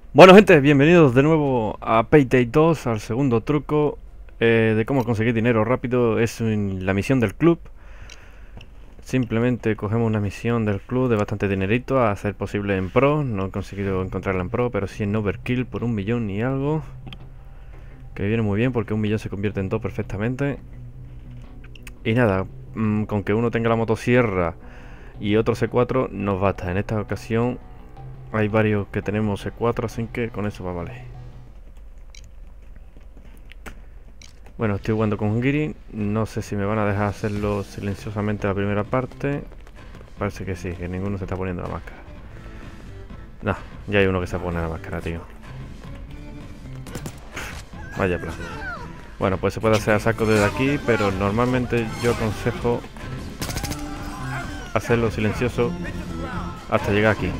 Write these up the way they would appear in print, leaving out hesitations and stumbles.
Bueno gente, bienvenidos de nuevo a Payday 2, al segundo truco de cómo conseguir dinero rápido. Es la misión del club. Simplemente cogemos una misión del club de bastante dinerito, a ser posible en pro. No he conseguido encontrarla en pro, pero sí en overkill por 1.000.000 y algo. Que viene muy bien porque 1.000.000 se convierte en 2 perfectamente. Y nada, con que uno tenga la motosierra y otro C4 nos basta. En esta ocasión hay varios que tenemos C4, así que con eso va a valer. Bueno, estoy jugando con Giri. No sé si me van a dejar hacerlo silenciosamente la primera parte. Parece que sí, que ninguno se está poniendo la máscara. No, ya hay uno que se pone la máscara, tío. Vaya plan. Bueno, pues se puede hacer a saco desde aquí, pero normalmente yo aconsejo hacerlo silencioso hasta llegar aquí.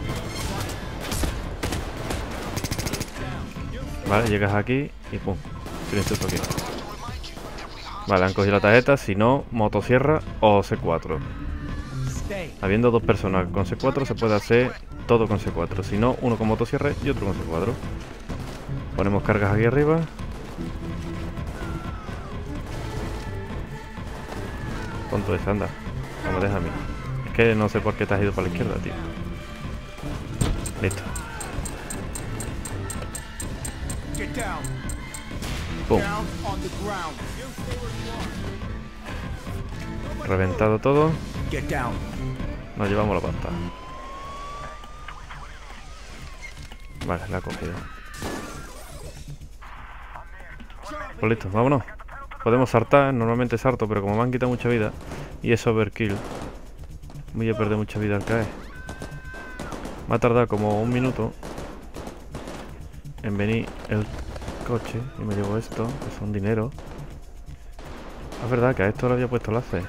Vale, llegas aquí y pum, silencioso aquí. Vale, han cogido la tarjeta, si no, motosierra o C4. Habiendo dos personas con C4 se puede hacer todo con C4. Si no, uno con motosierra y otro con C4. Ponemos cargas aquí arriba. Tonto ese, anda. No me deja a mí. Es que no sé por qué te has ido para la izquierda, tío. Listo. Pum. Reventado todo. Nos llevamos la pasta. Vale, la ha cogido. Pues listo, vámonos. Podemos saltar, normalmente salto, pero como me han quitado mucha vida y es overkill, voy a perder mucha vida al caer. Me ha tardado como 1 minuto en venir el coche y me llevo esto, que son dinero. Es verdad que a esto le había puesto láser.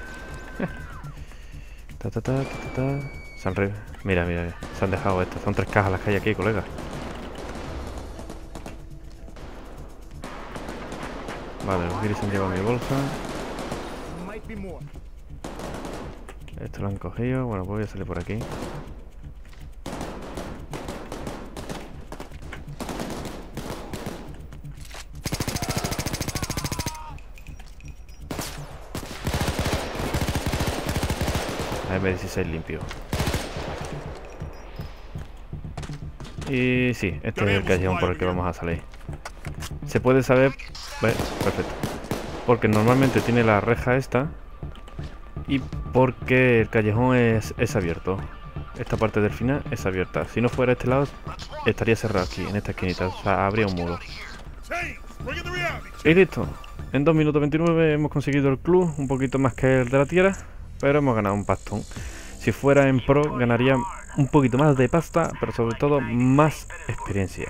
Mira, mira, se han dejado esto. Son 3 cajas las que hay aquí, colega. Vale, los guiris se han llevado mi bolsa. Esto lo han cogido. Bueno, pues voy a salir por aquí. M16 limpio. Y sí, este es el callejón por el que vamos a salir. Se puede saber... perfecto. Porque normalmente tiene la reja esta. Y porque el callejón es abierto. Esta parte del final es abierta. Si no fuera este lado, estaría cerrado aquí, en esta esquinita. O sea, habría un muro. Y listo. En 2 minutos 29 hemos conseguido el club. Un poquito más que el de la tierra, pero hemos ganado un pastón. Si fuera en pro, ganaría un poquito más de pasta, pero sobre todo más experiencia.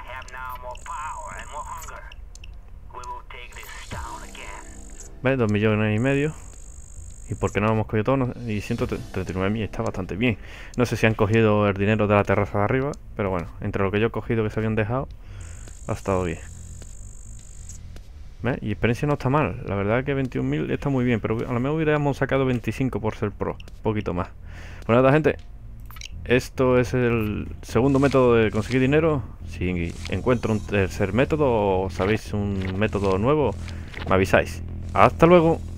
¿Ves? 2.500.000. ¿Y por qué no lo hemos cogido todo? Y 139.000 está bastante bien. No sé si han cogido el dinero de la terraza de arriba, pero bueno, entre lo que yo he cogido que se habían dejado, ha estado bien. ¿Ves? Y experiencia no está mal. La verdad que 21.000 está muy bien, pero a lo mejor hubiéramos sacado 25 por ser pro. Un poquito más. Pues nada, gente. Esto es el segundo método de conseguir dinero. Si encuentro un tercer método o sabéis un método nuevo, me avisáis. ¡Hasta luego!